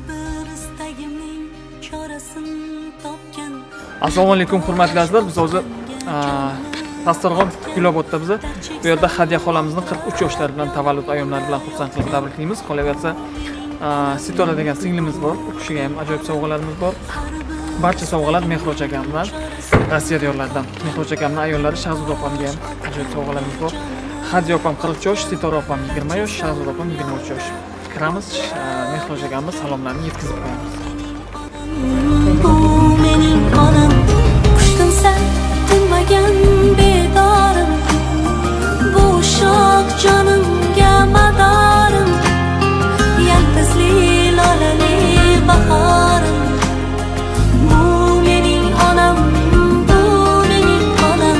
Assalomu alaykum hurmatli azizlar. Biz hozir Dasturxon Gulobodda biz bu yerda Hadiya xolamizning 43 yoshlari bilan tavallud ayyomlari bilan xursand qilib tabriklaymiz. Qolaversa Sitora degan singlimiz bor. U kishiga ham ajoyib sovg'alarimiz bor. Barcha sovg'alar Mehroj akamdan, Rossiya diyorlaridan. Mehroj akamning ayollari Shahzoda opamga ham ajoyib sovg'alarimiz bor. Hadiya opam 40 yosh, Sitora opam 20 yosh, Shahzoda opam 23 yosh. Kiramiz, Mehroj akamning salomlarini yetkazib qo'yamiz. Bu mening onam, qushdim sen tinmagan bedorim. Bu shoh jonimga madorim, yaltizli lolali bahorim. Bu mening onam, bu mening onam.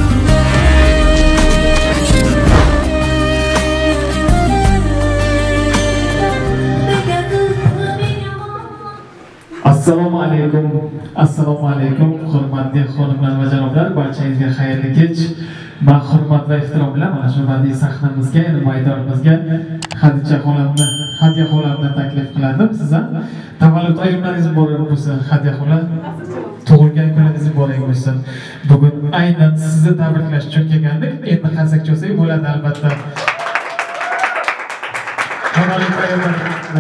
Assalomu alaykum, hurmatli xonimlar va janoblar, barchangizga xayrli kech. Men hurmat va ehtirom bilan mana shu badiiy sahnamizga, ya'ni maydonimizga Hadiya xolamni taklif qiladim. Sizlar tavallud ayyomlaringiz muborak bo'lsin. Hadiya xola, tug'ilgan kuningiz muborak bo'lsin. Bugun aynan sizni tabriklash uchun kelgandik. Endi qasak chalsak bo'ladi albatta. Tavallud ayyomlar,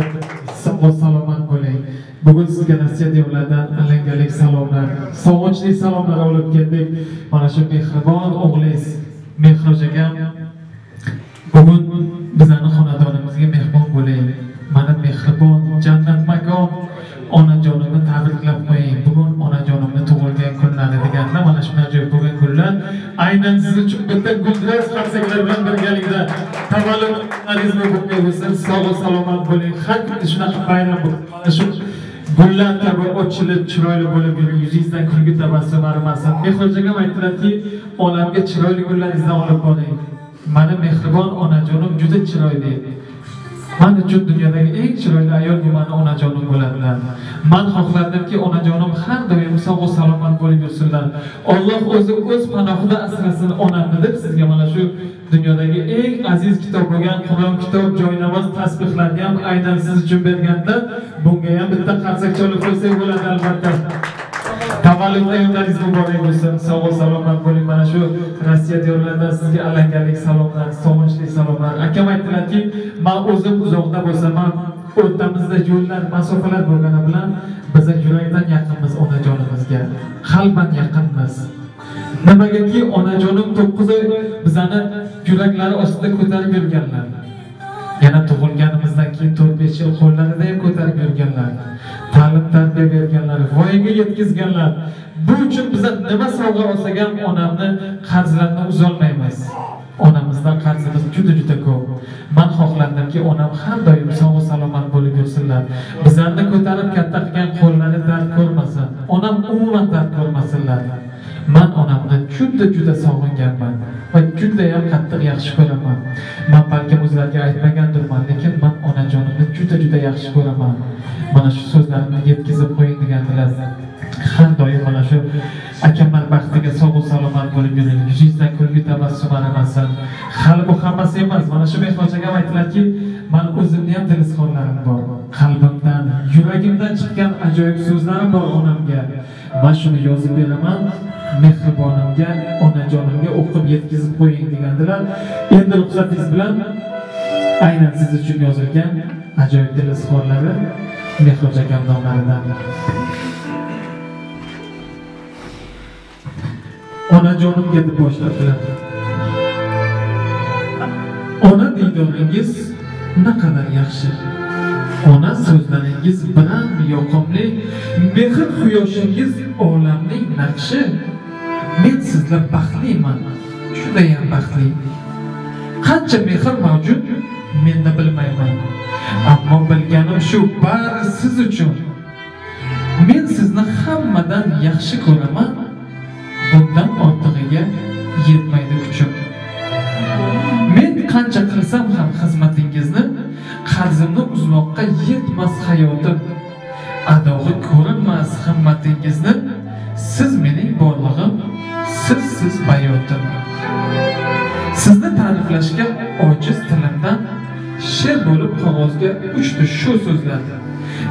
sog' salomat bo'ling. Bugun sizga Rossiya diyorlaridan alangalik salomlar, sog'inchli salomlar olib keldik. Mana shu mehribon o'g'lingiz Mehroj akam bugun bizning xonadonimizga mehmon bo'ling. Mana mehribon jannat makon onajonimni tabriklab qo'ying. Bugun onajonimni tug'ilgan kunlari deganda mana shu ajoyib bo'lgan kunlar aynan siz uchun bitta guldiraz qarsaklar bilan birgalikda tavalludlaringiz muborak bo'lsin. Sog' salomat bo'ling. Har kun shunaqa bayram bo'lsin. Gullar kabi ochilib, chiroyli bo'lib yuring, yuzingizdan kulgi tabassum arimasin. Mehroj akam aytdilarki, onamga chiroyli gullaringizdan olib boring. Mani mehribon onajonim juda chiroyli. Men uchun dunyodagi eng chiroyli ayol bu mani onajonim bo'ladilar. Men xohlardimki, onajonim har doim sog' salomat bo'lib yursinlar. Alloh o'zi o'z panohida asrasin onamni deb sizga mana shu dunyodagi eng aziz kitob bo'lgan Qur'on kitob, joynamoz, tasbihlarni ham aynan siz uchun berganda, bunga ham bitta qarsak chalib qo'ysak bo'ladi albatta. Tavallud ayyomlaringiz muborak bo'lsin. Sog' salomat bo'ling. Mana shu Rossiya diyorlaridan sizga alangalik salomlar, sog'inchli salomlar. Akam aytdilarki, men o'zim uzoqda bo'lsam ham o'rtamizda yo'llar, masofalar bo'lgani bilan biz yurakdan yaqinmiz onajonimizga. Qalban yaqinmiz. Nimagaki onajonim 9 oy bizani yuraklari ostida ko'tarib yurganlar. Yana tug'ilganimizdan keyin 4-5 yil qo'llarida ham ko'tarib yurganlar. Ta'lim tarbiya berganlar, voyaga yetkazganlar. Bu uchun biz nima sovg'a olsak ham onamni qarzlarini uzolmaymiz. Onamizdan qarzimiz juda ko'p. Men xohlardimki, onam har doim sog' salomat bo'lib yursinlar. Bizlarni ko'tarib katta qilgan qo'llari dard ko'rmasin. Onam umuman dard ko'rmasinlar. Men onamni juda sog'inganman va juda ham qattiq yaxshi ko'raman. Men balki o'zlarga aytmagandirman, lekin men onajonimni juda yaxshi ko'raman. Mana shu so'zlarimni yetkazib qo'ying degandilar. Har doim mana shu akamlar baxtiga sog' salomat bo'lib yuring. Yuzingizdan kulgi tabassum arimasin. Hali bu hammasi emas. Mana shu Mehroj akam aytdilarki, men o'zimning ham dilizxonlarim bor. Qalbimdan, yuragimdan chiqqan ajoyib so'zlarim bor onamga. Men shuni yozib beraman. Mehribonimga, onajonimga o'qib yetkazib qo'ying degandilar. Endi ruxsatingiz bilan aynan siz uchun yozilgan ajoyib dilizxonlari Mehroj akam nomlaridan. Onajonimga deb boshladilar. Ona diydoringiz naqadar yaxshi. Ona so'zlaringiz bilan yoqimli, mehr quyoshingiz olamning naqshi. Men sizlar baxtliman, juda ham baxtli. Qancha mehr mavjud, men de bilmayman. Ammo bilganim shu, bari siz uchun. Men sizni hammadan yaxshi ko'raman. Bundan ortig'iga yetmaydi kuchim. Men qancha qilsam ham xizmatingizni, qarzimni uzmoqqa yetmas hayotim. Adog'i ko'rinmas himmatingizni, siz mening borlig'im, siz bayotim. Sizni ta'riflashga ojiz tilimdan she'r bo'lib qog'ozga uchdi shu so'zlar.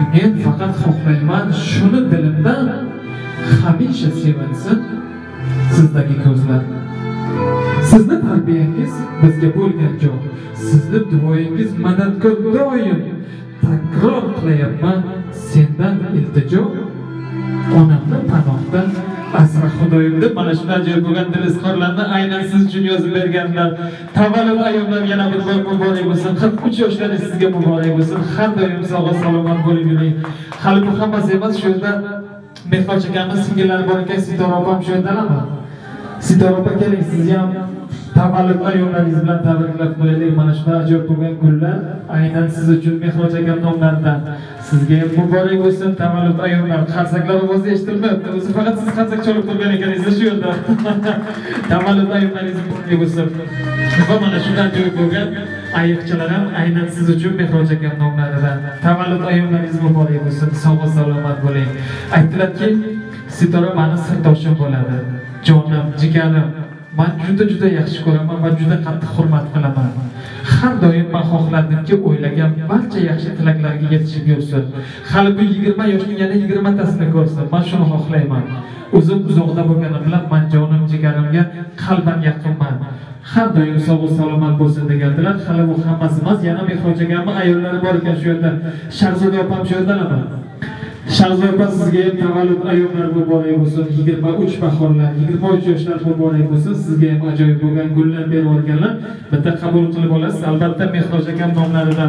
Men faqat xohlayman shuni dilimdan hamisha sevinsin sizdagi ko'zlar. Sizni tarbiyangiz bizga bo'lgan joy. Sizni duoyingiz madadkor doim. Takror qilyapman sendan iltijo. Onamni panohda asra Xudoyim deb mana shunday ajoyib bo'lgan dil izhorlarni aynan siz uchun yozib berganlar. Tavallud ayyomlar yana bir bor muborak bo'lsin. 43 yoshlaringiz sizga muborak bo'lsin. Har doim sog' salomat bo'ling yuring. Hali bu hammasi emas, shu yerda Mehroj akamiz singillari bor ekan, Sitora opam shu yerdalarmi? Sitora opa keling, sizni ham tavallud ayyomlaringiz bilan tabriklab qo'yaylik. Mana shunday ajoyib bo'lgan kunlar aynan siz uchun Mehroj akam nomlaridan sizga ham muborak bo'lsin. Tavallud ayyomlar, qarsaklar ovozi eshitilmayapti. O'zi faqat siz qarsak chalib turgan ekaningiz shu yerda. Tavallud ayyomlaringiz muborak bo'lsin. Va mana shunday ajoyib bo'lgan ayiqchalar ham aynan siz uchun Mehroj akam nomlaridan. Tavallud ayyomlaringiz muborak bo'lsin. Sog' salomat bo'ling. Aytdilarki, Sitora meni sirdoshim bo'ladi. Jonim, jigarim. Men juda yaxshi ko'raman va juda qattiq hurmat qilaman. Har doim men xohlardimki, o'ylagan barcha yaxshi tilaklarga yetishib yursin. Hali bu 20 yoshning yana 20 tasini ko'rsin. Men shuni xohlayman. O'zim uzoqda bo'lganim bilan men jonim, jigarimga qalban yaqinman. Har doim sog' salomat bo'lsin degandilar. Hali bu hammasi emas, yana Mehroj akamning ayollari bor ekan shu yerda. Shahzoda opam shu yerdalarmi? Shahzoda opa sizga ham tavallud ayyomlar muborak bo'lsin. 23 bahorlar, 23 yoshlar muborak bo'lsin. Sizga ham ajoyib bo'lgan gullar berib o'rganlar. Bitta qabul qilib olasiz. Albatta Mehroj akam nomlaridan.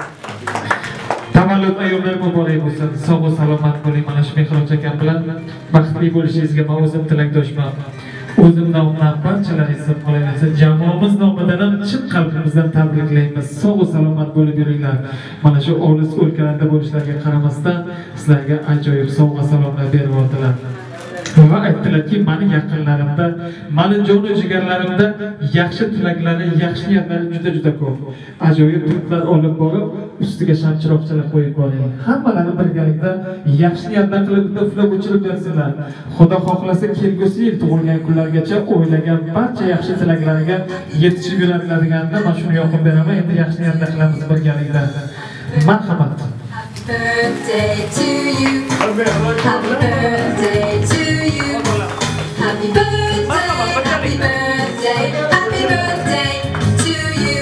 Tavallud ayyomlar muborak bo'lsin. Sog' salomat bo'ling. Mana shu Mehroj akam bilan baxtli bo'lishingizga men o'zim tilakdoshman. O'zim nomidan barchalaringizni qolaversa, jamoamiz nomidan ham chin qalbimizdan tabriklaymiz. Sog' salomat bo'lib yuringlar. Mana shu olis o'lkalarda bo'lishlariga qaramasdan sizlarga ajoyib sovg'a salomlar berib o'tdilar. Va aytdilarki, meni yaqinlarimda, meni jonu jigarlarimda yaxshi tilaklari, yaxshi niyatlari juda ko'p. Ajoyib turtlar olib borib, ustiga shamchiroqchalar qo'yib boring. Hammalari birgalikda yaxshi niyatlar qilib bitta uflab o'chirib bersinlar. Xudo xohlasa kelgusi yil tug'ilgan kunlargacha o'ylagan barcha yaxshi tilaklariga yetishib yuradiganida men shuni yoqib beraman. Endi yaxshi niyatlar qilamiz birgalikda. Marhamat. Birthday to you. Happy birthday to you. Happy birthday, happy birthday, happy birthday to you.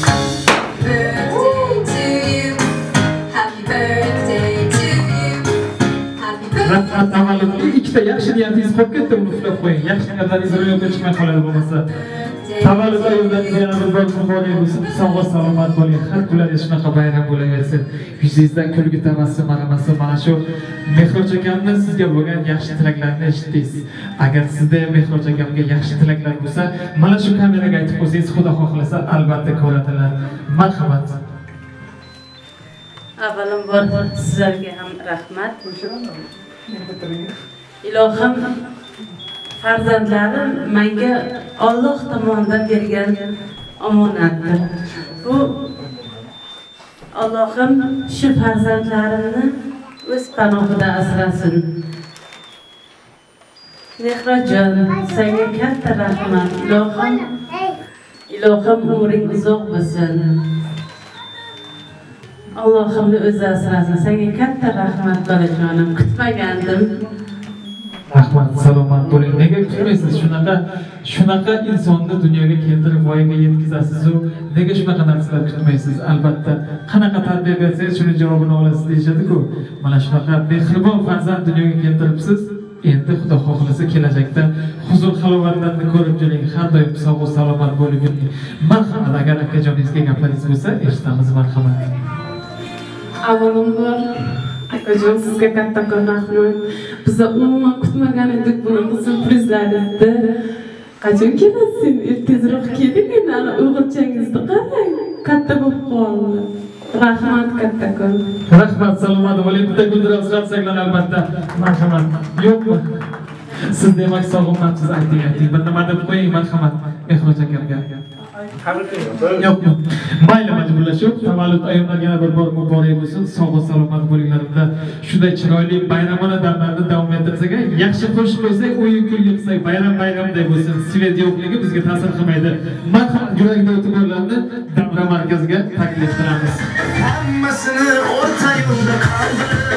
Birthday to you. Happy birthday to you. Happy birthday. Tavallud ikkita yaxshi niyatingiz qolib ketdi, uni uxlab qo'ying. Yaxshi niyatlaringiz ro'yobga chiqmay qoladi bo'lmasa. Tavallud ayyomlaringiz yana bir bor muborak bo'lsin. Sog' salomat bo'ling. Har kunlaringiz shunaqa bayram bo'laversin. Yuzingizdan kulgi tabassum aramasin. Mana shu Mehroj akamning sizga bo'lgan yaxshi tilaklarini eshitdingiz. Agar sizda ham Mehroj akamga yaxshi tilaklar bo'lsa, mana shu kameraga aytib qo'ysangiz, Xudo xohlasa albatta ko'radilar. Marhamat. Avvalambor sizlarga ham rahmat. Ilohim farzandlarim menga Alloh tomonidan bergan omonatdir. Bu Allohim shu farzandlarimni o'z panohida asrasin. Mehrojjon, senga katta rahmat. Ilohim umring uzoq bo'lsin. Allohimni o'zi asrasin. Senga katta rahmat bolajonim. Kutmagandim. Rahmat, salomat bo'ling. Nega kutmaysiz? Shunaqa insonni dunyoga keltirib voyaga yetkazasiz-ku. Nega shunaqa narsalar kutmaysiz? Albatta, qanaqa tarbiya bersangiz shuni javobini olasiz deyishadi-ku. Mana shunaqa mehribon farzand dunyoga keltiribsiz. Endi Xudo xohlasa kelajakda huzur halovatlarni ko'rib yuring. Har doim sog' salomat bo'lib yuring. Marhamat, agar akajoningizga gaplaringiz bo'lsa, eshitamiz. Marhamat. Avvalambor akajon, sizga kattakon rahmat. Biz umuman kutmagan edik bunaqa surprizlarni. Qachon kelasiz? Tezroq keling, ana o'g'ilchangizni qarang. Katta bo'lib qoldi. Rahmat kattakon. Rahmat, salomat bo'ling. Bitta guldiroz qilsanglar albatta. Marhamat. Yo'qmi? Siz demak sog'inmabsiz, ayting. Bir nima deb qo'ying, marhamat. Mehroj akamga. Yo'qmi? Mayli, majburlashib, tavallud ayyomlarga yana bir bor muborak bo'lsin. Sog' salomat bo'linglar. Shunday chiroyli bayramona damlarni davom ettirsak, yaxshi qo'shiq qo'ysak, o'yin kulgi qilsak, bayramday bo'lsin. Svet yo'qligi bizga ta'sir qilmaydi. Marhamat, yurakda e'tiborlarni davra markaziga taklif qilamiz. Hammasini o'rta yo'lda qoldirib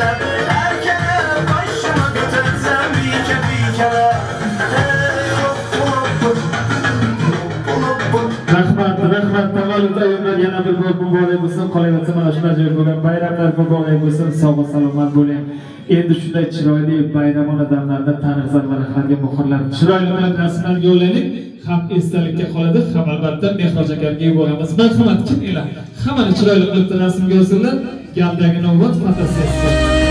Rahmat, tavallud ayyomlar yana bir bor muborak bo'lsin. Qolaversa mana shunday joy bo'lgan bayramlar muborak bo'lsin. Sog' salomat bo'ling. Endi shunday chiroyli bayramona damlarda taniqsar varaqlarga muhrlab chiroyli qilib rasmlarga olaylik. Ham esdalikka qoladi, ham albatta Mehroj akamga yuboramiz. Marhamat, kim elar? Hammani chiroyli qilib rasmga olsinlar. Galdagi navbat fotosessiya.